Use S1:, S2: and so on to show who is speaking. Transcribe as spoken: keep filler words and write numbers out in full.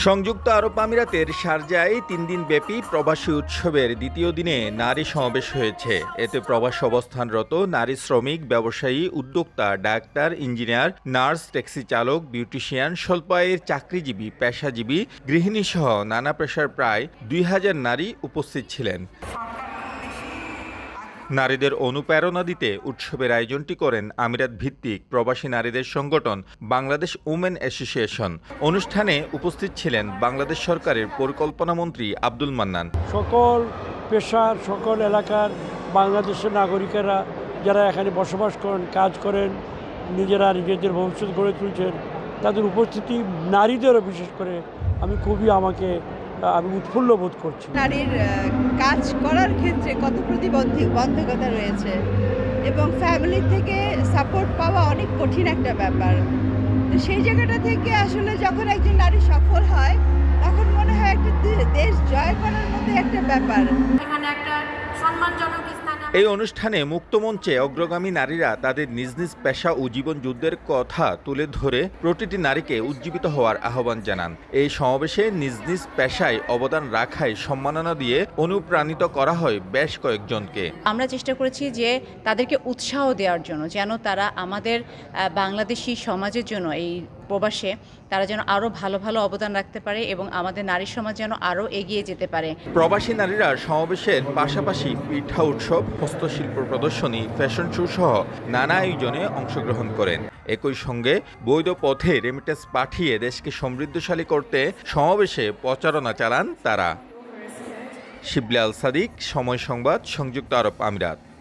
S1: সংযুক্ত আরব আমিরাতের শারজায় তিন দিন ব্যাপী প্রবাসী উৎসবের দ্বিতীয় দিনে নারী সমাবেশ হয়েছে। এতে প্রবাস অবস্থানরত নারী শ্রমিক, ব্যবসায়ী, উদ্যোক্তা, ডাক্তার, ইঞ্জিনিয়ার, নার্স, ট্যাক্সি চালক, বিউটিশিয়ান, স্বল্প আয়ের চাকরিজীবী, পেশাজীবী, গৃহিণীসহ নানা পেশার প্রায় দুই হাজার নারী উপস্থিত ছিলেন। নারীদের অনুপ্রেরণা দিতে উৎসবের আয়োজনটি করেন আমিরাত ভিত্তিক প্রবাসী নারীদের সংগঠন বাংলাদেশ উমেন অ্যাসোসিয়েশন। অনুষ্ঠানে উপস্থিত ছিলেন বাংলাদেশ সরকারের পরিকল্পনা মন্ত্রী আব্দুল মান্নান।
S2: সকল পেশার, সকল এলাকার বাংলাদেশের নাগরিকেরা যারা এখানে বসবাস করেন, কাজ করেন, নিজেরা নিজেদের ভবিষ্যৎ গড়ে তুলছেন, তাদের উপস্থিতি নারীদেরও বিশেষ করে আমি খুবই আমাকে আমি উৎফুল্ল বোধ করছি।
S3: নারীর কাজ করার ক্ষেত্রে কত প্রতিবন্ধকতা রয়েছে এবং ফ্যামিলি থেকে সাপোর্ট পাওয়া অনেক কঠিন একটা ব্যাপার। তো সেই জায়গাটা থেকে আসলে যখন একজন নারী সফল হয় তখন মনে হয় একটা দেশ জয় করার মতো একটা ব্যাপার।
S4: এখানে একটা সম্মানজনক
S1: এই অনুষ্ঠানে মুক্তমঞ্চে অগ্রগামী নারীরা তাদের নিজ নিজ পেশা ও জীবন যুদ্ধের কথা তুলে ধরে প্রতিটি নারীকে উজ্জীবিত হওয়ার আহ্বান জানান। এই সমাবেশে নিজ নিজ পেশায় অবদান রাখায় সম্মাননা দিয়ে অনুপ্রাণিত করা হয় বেশ কয়েকজনকে।
S5: আমরা চেষ্টা করেছি যে তাদেরকে উৎসাহ দেওয়ার জন্য, যেন তারা আমাদের বাংলাদেশি সমাজের জন্য এই প্রবাসে তারা যেন আরও ভালো ভালো অবদান রাখতে পারে এবং আমাদের নারী সমাজ যেন আরও এগিয়ে যেতে পারে।
S1: প্রবাসী নারীরা সমাবেশের পাশাপাশি পিঠা উৎসব, হস্তশিল্প প্রদর্শনী, ফ্যাশন শো সহ নানা আয়োজনে অংশগ্রহণ করেন। একই সঙ্গে বৈধ পথে রেমিটেন্স পাঠিয়ে দেশকে সমৃদ্ধশালী করতে সমাবেশে প্রচারণা চালান তারা। শিবলি আল সাদিক, সময় সংবাদ, সংযুক্ত আরব আমিরাত।